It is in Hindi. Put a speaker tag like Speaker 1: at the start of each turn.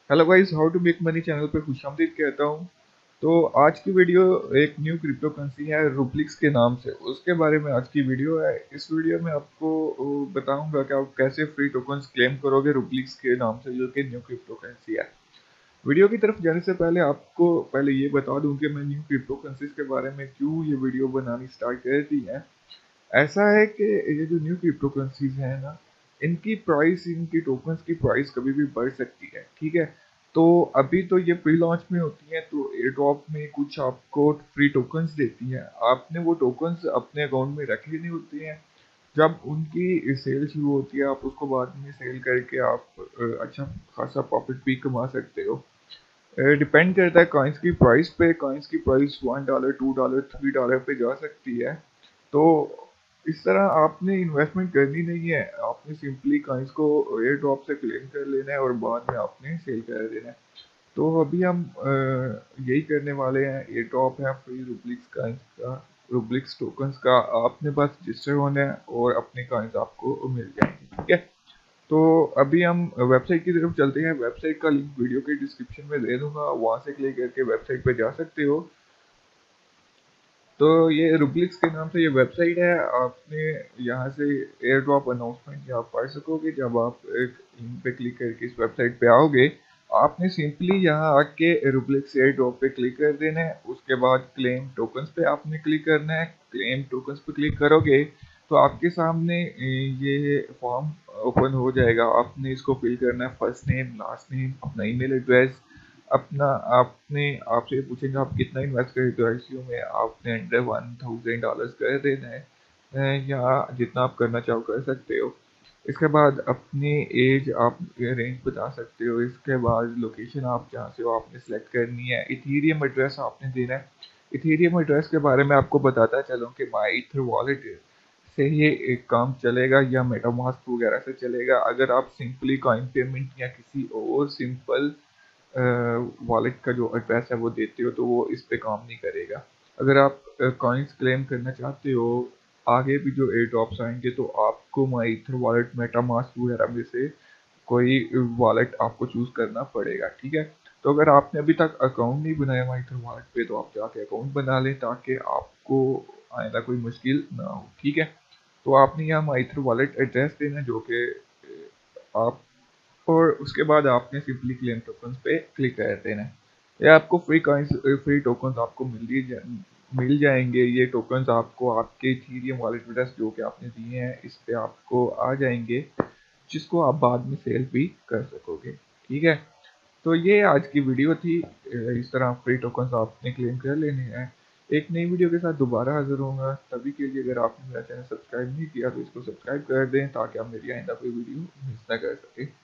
Speaker 1: Hello guys, how to make money channel पे खुशामदीद कहता हूँ। तो आज की वीडियो एक न्यू क्रिप्टो करेंसी है रूब्लिक्स के नाम से, उसके बारे में आज की वीडियो है। इस वीडियो में आपको बताऊंगा कि आप कैसे फ्री टोकन्स क्लेम करोगे रूब्लिक्स के नाम से, जो कि न्यू क्रिप्टो करेंसी है। वीडियो की तरफ जाने से पहले आपको पहले ये बता दूं कि मैं न्यू क्रिप्टो करेंसीज के बारे में क्यों ये वीडियो बनानी स्टार्ट कर दी है। ऐसा है कि ये जो न्यू क्रिप्टो करेंसीज है ना, इनकी प्राइस, इनकी टोकन्स की प्राइस कभी भी बढ़ सकती है। ठीक है, तो अभी तो ये प्री लॉन्च में होती है, तो एयर ड्रॉप में कुछ आपको फ्री टोकन्स देती है। आपने वो टोकन्स अपने अकाउंट में रखे नहीं होते हैं। जब उनकी सेल शुरू होती है, आप उसको बाद में सेल करके आप अच्छा खासा प्रॉफिट भी कमा सकते हो। डिपेंड करता है कॉइन्स की प्राइस पे। कॉइन्स की प्राइस $1, $2, $3 पे जा सकती है। तो इस तरह आपने इन्वेस्टमेंट करनी नहीं है, आपने सिंपली कॉइन्स को एयर ड्रॉप से क्लेम कर लेना है और बाद में आपने सेल कर देना है। तो अभी हम यही करने वाले हैं। एयर ड्रॉप है फ्री रूब्लिक्स कॉइन्स का, रूब्लिक्स टोकन्स का। आपने बस रजिस्टर होना है और अपने कॉइन्स आपको मिल जाएंगे। ठीक है, तो अभी हम वेबसाइट की तरफ चलते हैं। वेबसाइट का लिंक वीडियो के डिस्क्रिप्शन में दे दूंगा, वहां से क्लिक करके वेबसाइट पे जा सकते हो। तो ये रूब्लिक्स के नाम से ये वेबसाइट है। आपने यहाँ से एयर ड्रॉप अनाउंसमेंट यहाँ पढ़ सकोगे। जब आप एक लिंक पे क्लिक करके इस वेबसाइट पे आओगे, आपने सिंपली यहाँ आके रूब्लिक्स एयर ड्रॉप पे क्लिक कर देना है। उसके बाद क्लेम टोकन्स पे आपने क्लिक करना है। क्लेम टोकन्स पे क्लिक करोगे तो आपके सामने ये फॉर्म ओपन हो जाएगा। आपने इसको फिल करना है, फर्स्ट नेम, लास्ट नेम, अपना ईमेल एड्रेस, अपना, आपने आपसे पूछेंगे आप कितना इन्वेस्ट करें, तो आईसीयू में आपने अंडर $1000 कर देना है, या जितना आप करना चाहो कर सकते हो। इसके बाद अपनी एज आप रेंज बता सकते हो। इसके बाद लोकेशन आप जहाँ से हो आपने सेलेक्ट करनी है। इथीरियम एड्रेस आपने देना है। इथीरियम एड्रेस के बारे में आपको बताता चलूँ कि माई ईथर वॉलेट से ये एक काम चलेगा या मेटामास्क वगैरह से चलेगा। अगर आप सिंपली कॉइन पेमेंट या किसी और सिंपल वॉलेट का जो एड्रेस है वो देते हो, तो वो इस पे काम नहीं करेगा। अगर आप कॉइन्स क्लेम करना चाहते हो आगे भी जो एयर ड्रॉप्स आएंगे, तो आपको माई ईथर वॉलेट, मेटामास्क वगैरह में से कोई वॉलेट आपको चूज करना पड़ेगा। ठीक है, तो अगर आपने अभी तक अकाउंट नहीं बनाया माई ईथर वॉलेट पे, तो आप जाके अकाउंट बना लें ताकि आपको आइंदा कोई मुश्किल ना हो। ठीक है, तो आपने यहाँ माई ईथर वॉलेट एड्रेस देना जो कि आप, और उसके बाद आपने सिंपली क्लेम टोकन्स पे क्लिक कर देना है। ये आपको फ्री कॉइन्स, फ्री टोकन्स आपको मिल जाएंगे। ये टोकन्स आपको आपके इथीरियम वॉलेट एड्रेस जो कि आपने दिए हैं इस पे आपको आ जाएंगे, जिसको आप बाद में सेल भी कर सकोगे। ठीक है, तो ये आज की वीडियो थी। इस तरह फ्री टोकन्स आपने क्लेम कर लेने हैं। एक नई वीडियो के साथ दोबारा हाजिर होऊंगा। तभी के लिए अगर आपने मेरा चैनल सब्सक्राइब नहीं किया तो इसको सब्सक्राइब कर दें ताकि आप मेरी आइंदा कोई वीडियो मिस ना कर सकें।